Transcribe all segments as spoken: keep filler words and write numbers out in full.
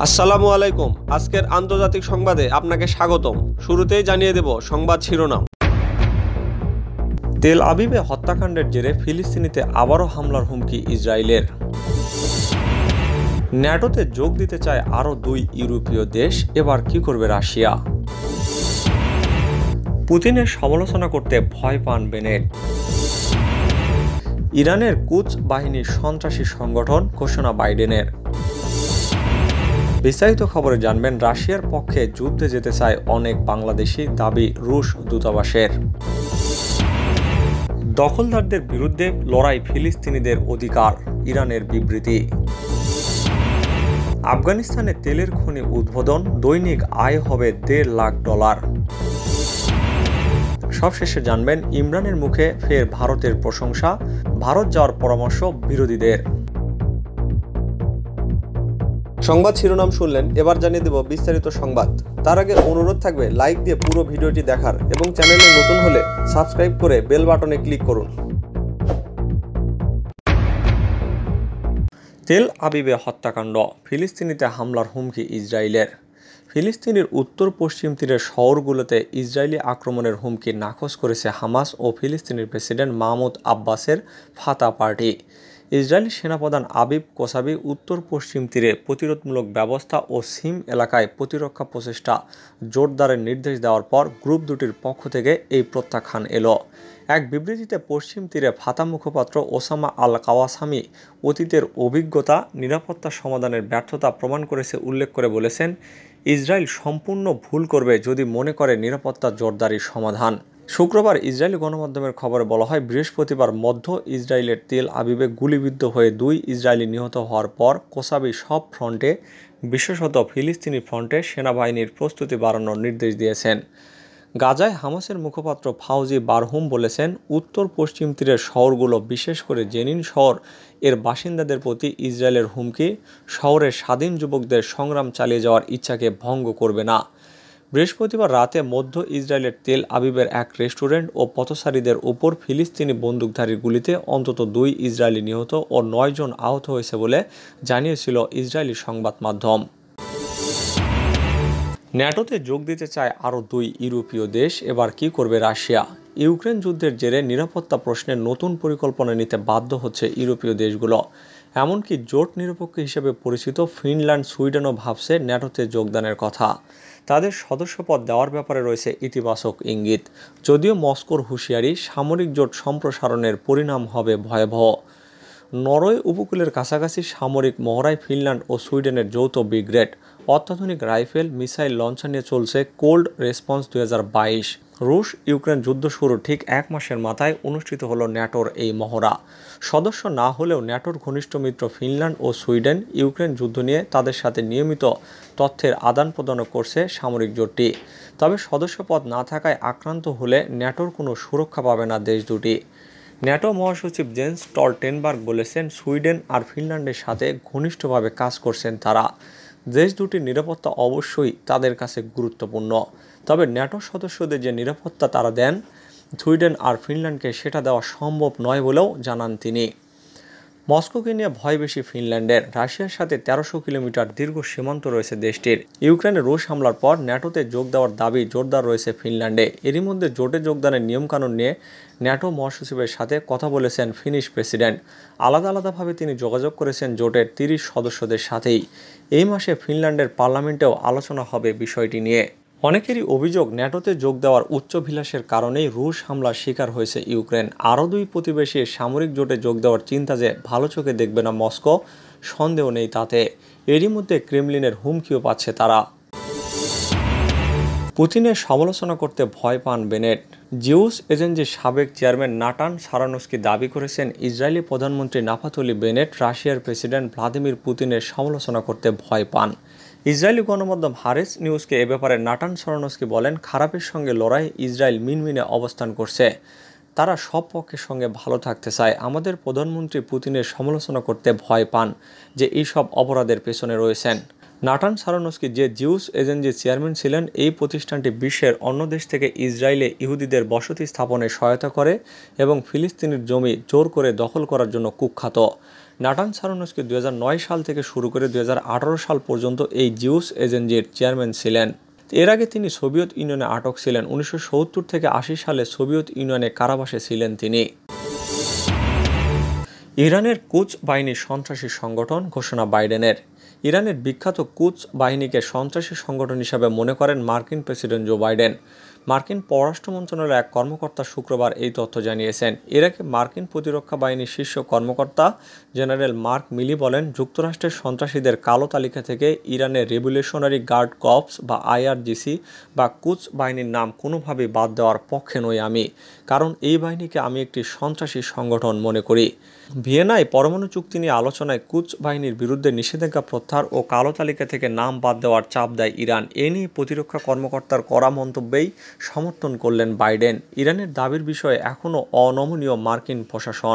আসসালামু আলাইকুম। আজকের আন্তর্জাতিক সংবাদে আপনাকে স্বাগতম। শুরুতেই জানিয়ে দেব সংবাদ শিরোনাম। তেল আবিবে হত্যাকাণ্ডের জেরে ফিলিস্তিনিতে আবারও হামলার হুমকি ইসরায়েলের। ন্যাটোতে যোগ দিতে চায় আরও দুই ইউরোপীয় দেশ, এবার কি করবে রাশিয়া? পুতিনের সমালোচনা করতে ভয় পান বেনেট। ইরানের কুদস বাহিনীর সন্ত্রাসী সংগঠন ঘোষণা বাইডেনের। বিস্তারিত খবরে জানবেন, রাশিয়ার পক্ষে যুদ্ধে যেতে চায় অনেক বাংলাদেশি, দাবি রুশ দূতাবাসের। দখলদারদের বিরুদ্ধে লড়াই ফিলিস্তিনিদের অধিকার, ইরানের বিবৃতি। আফগানিস্তানে তেলের খনি উদ্বোধন, দৈনিক আয় হবে দেড় লাখ ডলার। সবশেষে জানবেন, ইমরানের মুখে ফের ভারতের প্রশংসা, ভারত যাওয়ার পরামর্শ বিরোধীদের। সংবাদ শিরোনাম শুনলেন, এবার জানিয়ে দেব বিস্তারিত সংবাদ। তার আগে অনুরোধ থাকবে লাইক দিয়ে পুরো ভিডিওটি দেখার এবং চ্যানেলে নতুন হলে সাবস্ক্রাইব করে বেল বাটনে ক্লিক করুন। তেল আবিবে হত্যাকাণ্ড, ফিলিস্তিনিতে হামলার হুমকি ইসরায়েলের। ফিলিস্তিনের উত্তর পশ্চিম তীরের শহরগুলোতে ইসরায়েলি আক্রমণের হুমকি নাকচ করেছে হামাস ও ফিলিস্তিনের প্রেসিডেন্ট মাহমুদ আব্বাসের ফাতা পার্টি। ইসরায়েলি সেনাপ্রধান আবিব কোসাবি উত্তর পশ্চিম তীরে প্রতিরোধমূলক ব্যবস্থা ও সিম এলাকায় প্রতিরক্ষা প্রচেষ্টা জোরদারের নির্দেশ দেওয়ার পর গ্রুপ দুটির পক্ষ থেকে এই প্রত্যাখ্যান এলো। এক বিবৃতিতে পশ্চিম তীরে ফাতা মুখপাত্র ওসামা আল কাওয়াসামি অতীতের অভিজ্ঞতা নিরাপত্তা সমাধানের ব্যর্থতা প্রমাণ করেছে উল্লেখ করে বলেছেন, ইসরায়েল সম্পূর্ণ ভুল করবে যদি মনে করে নিরাপত্তা জোরদারির সমাধান। শুক্রবার ইসরায়েলি গণমাধ্যমের খবরে বলা হয়, বৃহস্পতিবার মধ্য ইসরায়েলের তেল আবিবে গুলিবিদ্ধ হয়ে দুই ইসরায়েলি নিহত হওয়ার পর কোসাবি সব ফ্রন্টে, বিশেষত ফিলিস্তিনি ফ্রন্টে সেনাবাহিনীর প্রস্তুতি বাড়ানোর নির্দেশ দিয়েছেন। গাজায় হামাসের মুখপাত্র ফাউজি বারহুম বলেছেন, উত্তর পশ্চিম তীরের শহরগুলো, বিশেষ করে জেনিন শহর এর বাসিন্দাদের প্রতি ইসরায়েলের হুমকি শহরের স্বাধীন যুবকদের সংগ্রাম চালিয়ে যাওয়ার ইচ্ছাকে ভঙ্গ করবে না। বৃহস্পতিবার রাতে মধ্য ইসরায়েলের তেল আবিবের এক রেস্টুরেন্ট ও পথচারীদের উপর ফিলিস্তিনি বন্দুকধারীর গুলিতে অন্তত দুই ইসরায়েলি নিহত ও নয় জন আহত হয়েছে বলে জানিয়েছিল ইসরায়েলি সংবাদ মাধ্যম। ন্যাটোতে যোগ দিতে চায় আরও দুই ইউরোপীয় দেশ, এবার কি করবে রাশিয়া? ইউক্রেন যুদ্ধের জেরে নিরাপত্তা প্রশ্নে নতুন পরিকল্পনা নিতে বাধ্য হচ্ছে ইউরোপীয় দেশগুলো। এমনকি জোট নিরপেক্ষ হিসেবে পরিচিত ফিনল্যান্ড, সুইডেনও ভাবছে ন্যাটোতে যোগদানের কথা। তাদের সদস্যপদ দেওয়ার ব্যাপারে রয়েছে ইতিবাচক ইঙ্গিত, যদিও মস্কোর হুঁশিয়ারি সামরিক জোট সম্প্রসারণের পরিণাম হবে ভয়াবহ। নরওয়ে উপকূলের কাছাকাছি সামরিক মহড়ায় ফিনল্যান্ড ও সুইডেনের যৌথ ব্রিগেড অত্যাধুনিক রাইফেল, মিসাইল লঞ্চার নিয়ে চলছে কোল্ড রেসপন্স দুই হাজার বাইশ। রুশ ইউক্রেন যুদ্ধ শুরু ঠিক এক মাসের মাথায় অনুষ্ঠিত হলো ন্যাটোর এই মহড়া। সদস্য না হলেও ন্যাটোর ঘনিষ্ঠ মিত্র ফিনল্যান্ড ও সুইডেন ইউক্রেন যুদ্ধ নিয়ে তাদের সাথে নিয়মিত তথ্যের আদান প্রদানও করছে সামরিক জোটটি। তবে সদস্যপদ না থাকায় আক্রান্ত হলে ন্যাটোর কোনো সুরক্ষা পাবে না দেশ দুটি। ন্যাটো মহাসচিব জেন্স স্টলটেনবার্গ বলেছেন, সুইডেন আর ফিনল্যান্ডের সাথে ঘনিষ্ঠভাবে কাজ করছেন তারা। দেশ দুটির নিরাপত্তা অবশ্যই তাদের কাছে গুরুত্বপূর্ণ, তবে ন্যাটো সদস্যদের যে নিরাপত্তা তারা দেন, সুইডেন আর ফিনল্যান্ডকে সেটা দেওয়া সম্ভব নয় বলেও জানান তিনি। মস্কোকে নিয়ে ভয় বেশি ফিনল্যান্ডের। রাশিয়ার সাথে তেরোশো কিলোমিটার দীর্ঘ সীমান্ত রয়েছে দেশটির। ইউক্রেনে রুশ হামলার পর ন্যাটোতে যোগ দেওয়ার দাবি জোরদার রয়েছে ফিনল্যান্ডে। এরই মধ্যে জোটে যোগদানের নিয়মকানুন নিয়ে ন্যাটো মহাসচিবের সাথে কথা বলেছেন ফিনিশ প্রেসিডেন্ট। আলাদা আলাদাভাবে তিনি যোগাযোগ করেছেন জোটের তিরিশ সদস্যদের সাথেই। এই মাসে ফিনল্যান্ডের পার্লামেন্টেও আলোচনা হবে বিষয়টি নিয়ে। অনেকেরই অভিযোগ, ন্যাটোতে যোগ দেওয়ার উচ্চাভিলাষের কারণেই রুশ হামলার শিকার হয়েছে ইউক্রেন। আরও দুই প্রতিবেশীর সামরিক জোটে যোগ দেওয়ার চিন্তা যে ভালো চোখে দেখবে না মস্কো, সন্দেহ নেই তাতে। এরই মধ্যে ক্রেমলিনের হুমকিও পাচ্ছে তারা। পুতিনের সমালোচনা করতে ভয় পান বেনেট। জিউস এজেন্সির সাবেক চেয়ারম্যান নাটান সারানস্কি দাবি করেছেন, ইসরায়েলি প্রধানমন্ত্রী নাফতালি বেনেট রাশিয়ার প্রেসিডেন্ট ভ্লাদিমির পুতিনের সমালোচনা করতে ভয় পান। ইসরায়েলি গণমাধ্যম হারেস নিউজকে এ ব্যাপারে নাটান সারানস্কি বলেন, খারাপের সঙ্গে লড়াই ইসরায়েল মিনমিনে অবস্থান করছে। তারা সব পক্ষের সঙ্গে ভালো থাকতে চায়। আমাদের প্রধানমন্ত্রী পুতিনের সমালোচনা করতে ভয় পান যে এইসব অপরাধের পেছনে রয়েছেন। নাটান সারানস্কি যে জিউস এজেন্সির চেয়ারম্যান ছিলেন, এই প্রতিষ্ঠানটি বিশ্বের অন্য দেশ থেকে ইসরায়েলে ইহুদিদের বসতি স্থাপনে সহায়তা করে এবং ফিলিস্তিনের জমি জোর করে দখল করার জন্য কুখ্যাত। নাটান সারোনস্কি দুই হাজার নয় সাল থেকে শুরু করে দুই হাজার আঠারো সাল পর্যন্ত এই জিউস এজেন্সির চেয়ারম্যান ছিলেন। এর আগে তিনি সোভিয়েত ইউনিয়নে আটক ছিলেন। উনিশশো সত্তর থেকে আশি সালে সোভিয়েত ইউনিয়নে কারাবাসে ছিলেন তিনি। ইরানের কুদস বাহিনী সন্ত্রাসী সংগঠন, ঘোষণা বাইডেনের। ইরানের বিখ্যাত কুদস বাহিনীকে সন্ত্রাসী সংগঠন হিসাবে মনে করেন মার্কিন প্রেসিডেন্ট জো বাইডেন। মার্কিন পররাষ্ট্র মন্ত্রণালয়ের এক কর্মকর্তা শুক্রবার এই তথ্য জানিয়েছেন। ইরাকে মার্কিন প্রতিরক্ষা বাহিনীর শীর্ষ কর্মকর্তা জেনারেল মার্ক মিলি বলেন, যুক্তরাষ্ট্রের সন্ত্রাসীদের কালো তালিকা থেকে ইরানের রেভলিউশনারি গার্ড কর্পস বা আইআরজিসি বা কুদস বাহিনীর নাম কোনোভাবেই বাদ দেওয়ার পক্ষে নই আমি, কারণ এই বাহিনীকে আমি একটি সন্ত্রাসী সংগঠন মনে করি। ভিয়েনায় পরমাণু চুক্তি নিয়ে আলোচনায় কুদস বাহিনীর বিরুদ্ধে নিষেধাজ্ঞা প্রত্যাহার ও কালো তালিকা থেকে নাম বাদ দেওয়ার চাপ দেয় ইরান। এ নিয়ে প্রতিরক্ষা কর্মকর্তার কড়া মন্তব্যেই সমর্থন করলেন বাইডেন। ইরানের দাবির বিষয়ে এখনও অনমনীয় মার্কিন প্রশাসন।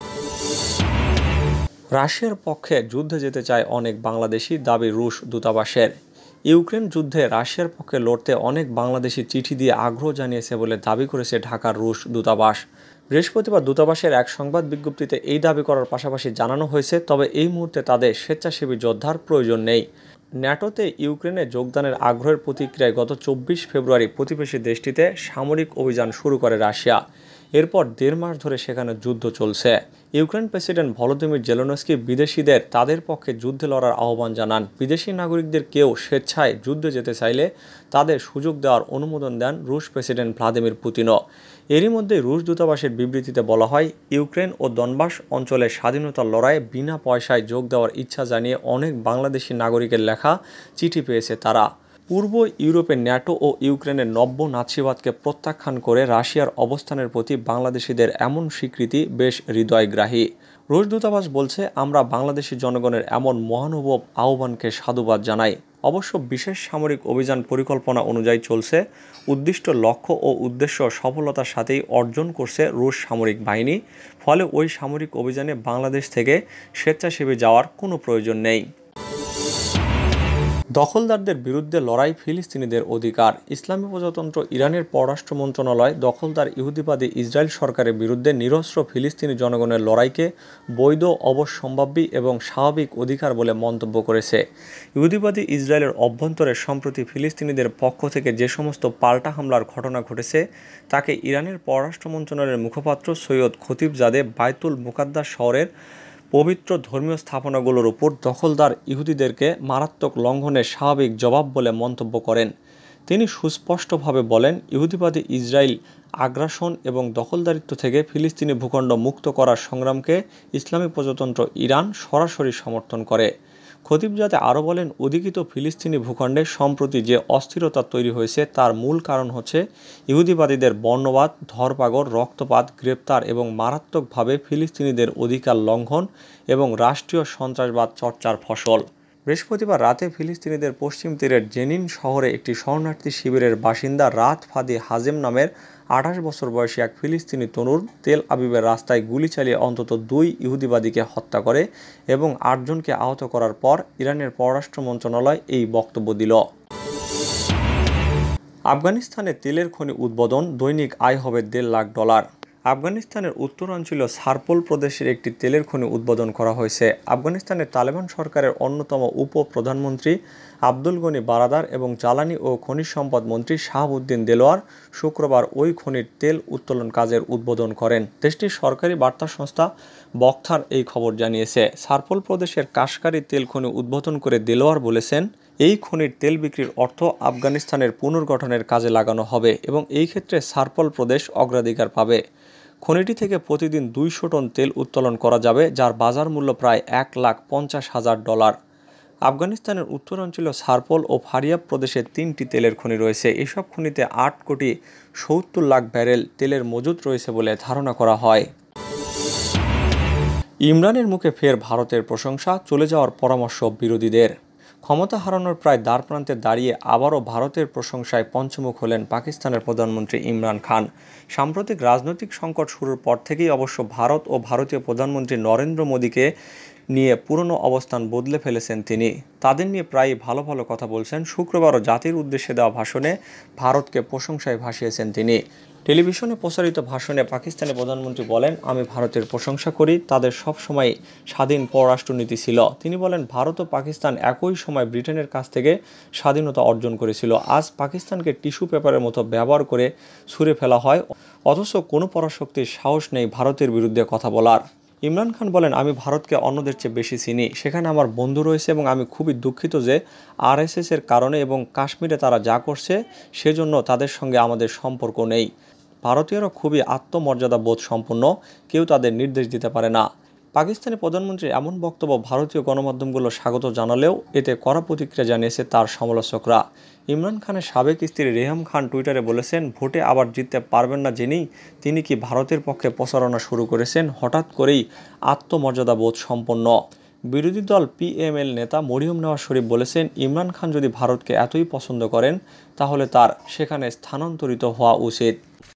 রাশিয়ার পক্ষে যুদ্ধে যেতে চায় অনেক বাংলাদেশি, দাবি রুশ দূতাবাসের। ইউক্রেন যুদ্ধে রাশিয়ার পক্ষে লড়তে অনেক বাংলাদেশি চিঠি দিয়ে আগ্রহ জানিয়েছে বলে দাবি করেছে ঢাকার রুশ দূতাবাস। বৃহস্পতিবার দূতাবাসের এক সংবাদ বিজ্ঞপ্তিতে এই দাবি করার পাশাপাশি জানানো হয়েছে, তবে এই মুহূর্তে তাদের স্বেচ্ছাসেবী যোদ্ধার প্রয়োজন নেই। ন্যাটোতে ইউক্রেনে যোগদানের আগ্রহের প্রতিক্রিয়ায় গত চব্বিশ ফেব্রুয়ারি প্রতিবেশী দেশটিতে সামরিক অভিযান শুরু করে রাশিয়া। এরপর দেড় মাস ধরে সেখানে যুদ্ধ চলছে। ইউক্রেন প্রেসিডেন্ট ভলোদিমির জেলেনস্কি বিদেশিদের তাদের পক্ষে যুদ্ধে লড়ার আহ্বান জানান। বিদেশি নাগরিকদের কেউ স্বেচ্ছায় যুদ্ধে যেতে চাইলে তাদের সুযোগ দেওয়ার অনুমোদন দেন রুশ প্রেসিডেন্ট ভ্লাদিমির পুতিনও। এরই মধ্যে রুশ দূতাবাসের বিবৃতিতে বলা হয়, ইউক্রেন ও দনবাস অঞ্চলের স্বাধীনতার লড়াইয়ে বিনা পয়সায় যোগ দেওয়ার ইচ্ছা জানিয়ে অনেক বাংলাদেশি নাগরিকের লেখা চিঠি পেয়েছে তারা। পূর্ব ইউরোপে ন্যাটো ও ইউক্রেনের নব্য নাৎসিবাদকে প্রত্যাখ্যান করে রাশিয়ার অবস্থানের প্রতি বাংলাদেশিদের এমন স্বীকৃতি বেশ হৃদয়গ্রাহী। রুশ দূতাবাস বলছে, আমরা বাংলাদেশি জনগণের এমন মহানুভব আহ্বানকে সাধুবাদ জানাই। অবশ্য বিশেষ সামরিক অভিযান পরিকল্পনা অনুযায়ী চলছে। উদ্দিষ্ট লক্ষ্য ও উদ্দেশ্য সফলতার সাথেই অর্জন করছে রুশ সামরিক বাহিনী। ফলে ওই সামরিক অভিযানে বাংলাদেশ থেকে স্বেচ্ছাসেবী যাওয়ার কোনো প্রয়োজন নেই। দখলদারদের বিরুদ্ধে লড়াই ফিলিস্তিনিদের অধিকার। ইসলামী প্রজাতন্ত্র ইরানের পররাষ্ট্র মন্ত্রণালয় দখলদার ইহুদিবাদী ইসরায়েল সরকারের বিরুদ্ধে নিরস্ত্র ফিলিস্তিনি জনগণের লড়াইকে বৈধ, অবশ্যম্ভাবী এবং স্বাভাবিক অধিকার বলে মন্তব্য করেছে। ইহুদিবাদী ইসরায়েলের অভ্যন্তরে সম্প্রতি ফিলিস্তিনিদের পক্ষ থেকে যে সমস্ত পাল্টা হামলার ঘটনা ঘটেছে তাকে ইরানের পররাষ্ট্র মন্ত্রণালয়ের মুখপাত্র সৈয়দ খতিবজাদে বায়তুল মুকাদ্দাস শহরের পবিত্র ধর্মীয় স্থাপনাগুলোর উপর দখলদার ইহুদিদেরকে মারাত্মক লঙ্ঘনের স্বাভাবিক জবাব বলে মন্তব্য করেন। তিনি সুস্পষ্টভাবে বলেন, ইহুদিবাদী ইসরায়েল আগ্রাসন এবং দখলদারিত্ব থেকে ফিলিস্তিনি ভূখণ্ড মুক্ত করার সংগ্রামকে ইসলামী প্রজাতন্ত্র ইরান সরাসরি সমর্থন করে। খতিবজাদে আরও বলেন, অধিকৃত ফিলিস্তিনি ভূখণ্ডে সম্প্রতি যে অস্থিরতা তৈরি হয়েছে তার মূল কারণ হচ্ছে ইহুদিবাদীদের বর্ণবাদ, ধরপাকড়, রক্তপাত, গ্রেপ্তার এবং মারাত্মকভাবে ফিলিস্তিনিদের অধিকার লঙ্ঘন এবং রাষ্ট্রীয় সন্ত্রাসবাদ চর্চার ফসল। বৃহস্পতিবার রাতে ফিলিস্তিনিদের পশ্চিম তীরের জেনিন শহরে একটি শরণার্থী শিবিরের বাসিন্দা রাত ফাদি হাজেম নামের আঠাশ বছর বয়সী এক ফিলিস্তিনি তরুণ তেল আবিবের রাস্তায় গুলি চালিয়ে অন্তত দুই ইহুদিবাদীকে হত্যা করে এবং আটজনকে আহত করার পর ইরানের পররাষ্ট্র মন্ত্রণালয় এই বক্তব্য দিল। আফগানিস্তানে তেলের খনি উদ্বোধন, দৈনিক আয় হবে দেড় লাখ ডলার। আফগানিস্তানের উত্তরাঞ্চলীয় সারপোল প্রদেশের একটি তেলের খনি উদ্বোধন করা হয়েছে। আফগানিস্তানের তালেবান সরকারের অন্যতম উপ প্রধানমন্ত্রী আব্দুল গনি বারাদার এবং জ্বালানি ও খনিজ সম্পদ মন্ত্রী শাহাবুদ্দিন দেলোয়ার শুক্রবার ওই খনির তেল উত্তোলন কাজের উদ্বোধন করেন। দেশটির সরকারি বার্তা সংস্থা বক্থার এই খবর জানিয়েছে। সারপোল প্রদেশের কাশকারি তেল খনি উদ্বোধন করে দেলোয়ার বলেছেন, এই খনির তেল বিক্রির অর্থ আফগানিস্তানের পুনর্গঠনের কাজে লাগানো হবে এবং এই ক্ষেত্রে সারপল প্রদেশ অগ্রাধিকার পাবে। খনিটি থেকে প্রতিদিন দুইশো টন তেল উত্তোলন করা যাবে, যার বাজার মূল্য প্রায় এক লাখ পঞ্চাশ হাজার ডলার। আফগানিস্তানের উত্তরাঞ্চলীয় সারপল ও ফারিয়াব প্রদেশে তিনটি তেলের খনি রয়েছে। এসব খনিতে আট কোটি সত্তর লাখ ব্যারেল তেলের মজুত রয়েছে বলে ধারণা করা হয়। ইমরানের মুখে ফের ভারতের প্রশংসা, চলে যাওয়ার পরামর্শ বিরোধীদের। ক্ষমতা হারানোর প্রায় দ্বারপ্রান্তে দাঁড়িয়ে আবারও ভারতের প্রশংসায় পঞ্চমুখ হলেন পাকিস্তানের প্রধানমন্ত্রী ইমরান খান। সাম্প্রতিক রাজনৈতিক সংকট শুরুর পর থেকেই অবশ্য ভারত ও ভারতীয় প্রধানমন্ত্রী নরেন্দ্র মোদীকে নিয়ে পুরনো অবস্থান বদলে ফেলেছেন তিনি। তাদের নিয়ে প্রায়ই ভালো ভালো কথা বলছেন। শুক্রবারও জাতির উদ্দেশ্যে দেওয়া ভাষণে ভারতকে প্রশংসায় ভাসিয়েছেন তিনি। টেলিভিশনে প্রচারিত ভাষণে পাকিস্তানি প্রধানমন্ত্রী বলেন, আমি ভারতের প্রশংসা করি, তাদের সবসময় স্বাধীন পররাষ্ট্রনীতি ছিল। তিনি বলেন, ভারত ও পাকিস্তান একই সময় ব্রিটেনের কাছ থেকে স্বাধীনতা অর্জন করেছিল। আজ পাকিস্তানকে টিস্যু পেপারের মতো ব্যবহার করে ছুঁড়ে ফেলা হয়, অথচ কোনো পরাশক্তির সাহস নেই ভারতের বিরুদ্ধে কথা বলার। ইমরান খান বলেন, আমি ভারতকে অন্যদের চেয়ে বেশি চিনি, সেখানে আমার বন্ধু রয়েছে এবং আমি খুবই দুঃখিত যে আরএসএস এর কারণে এবং কাশ্মীরে তারা যা করছে সেজন্য তাদের সঙ্গে আমাদের সম্পর্ক নেই। ভারতীয়রা খুবই আত্মমর্যাদা বোধ সম্পন্ন, কেউ তাদের নির্দেশ দিতে পারে না। পাকিস্তানি প্রধানমন্ত্রীর এমন বক্তব্য ভারতীয় গণমাধ্যমগুলো স্বাগত জানালেও এতে কড়া প্রতিক্রিয়া জানিয়েছে তার সমালোচকরা। ইমরান খানের সাবেক স্ত্রী রেহাম খান টুইটারে বলেছেন, ভোটে আবার জিততে পারবেন না জেনেই তিনি কি ভারতের পক্ষে প্রচারণা শুরু করেছেন, হঠাৎ করেই আত্মমর্যাদা বোধ সম্পন্ন। বিরোধী দল পিএমএল নেতা মরিয়ম নওয়াজ শরীফ বলেছেন, ইমরান খান যদি ভারতকে এতই পছন্দ করেন তাহলে তার সেখানে স্থানান্তরিত হওয়া উচিত।